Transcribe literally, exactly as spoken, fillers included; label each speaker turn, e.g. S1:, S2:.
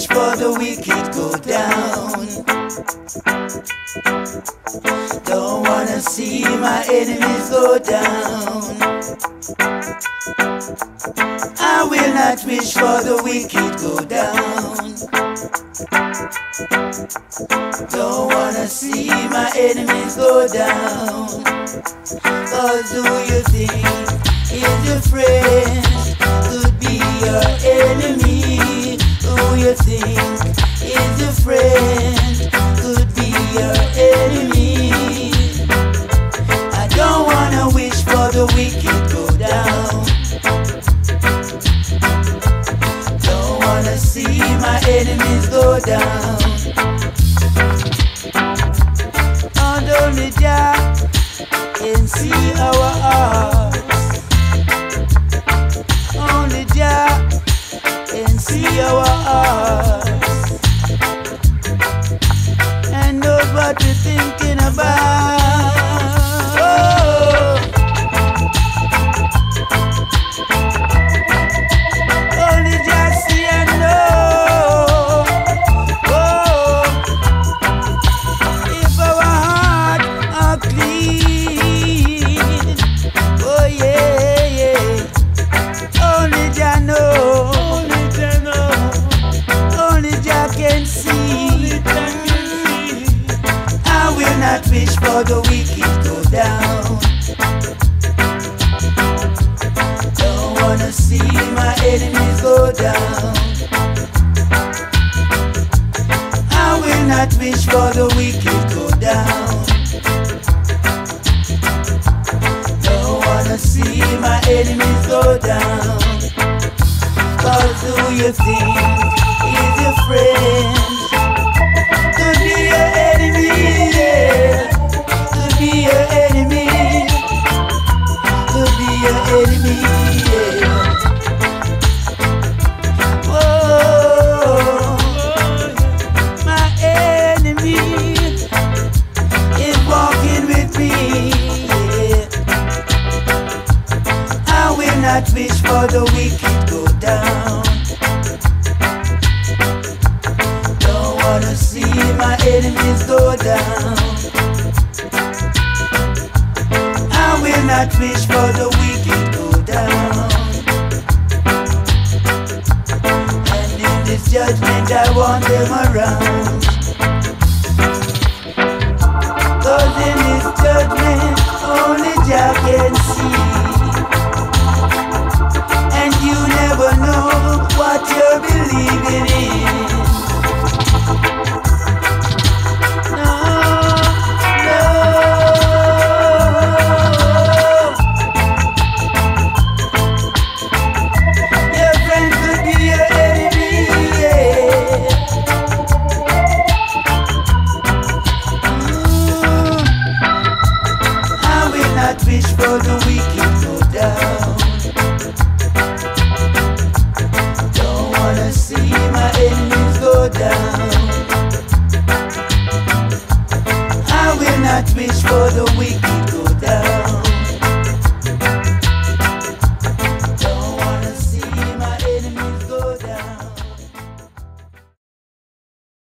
S1: wish for the wicked go down. Don't wanna see my enemies go down. I will not wish for the wicked go down. Don't wanna see my enemies go down. Cause who you think is your friend could be your enemy. Who you think is your friend could be your enemy. I don't wanna wish for the wicked go down. Don't wanna see my enemies go down. And only Jah can see our hearts. Only Jah can see our hearts and knows what we're thinking about. Oh. Only Jah see and know. Oh. If our hearts are clean, oh yeah, yeah. Only Jah know. Can see. I will not wish for the wicked go down. Don't wanna see my enemies go down. I will not wish for the wicked go down. Don't wanna see my enemies go down. Cause who you think is your friend could be your enemy, yeah. Could be your enemy. Could be your enemy, yeah. Whoa, my enemy is walking with me, yeah. I will not wish for the wicked go down. Wanna see my enemies go down. I will not wish for the wicked go down. And in this judgment I want them around. Cause in this judgment only Jah can see.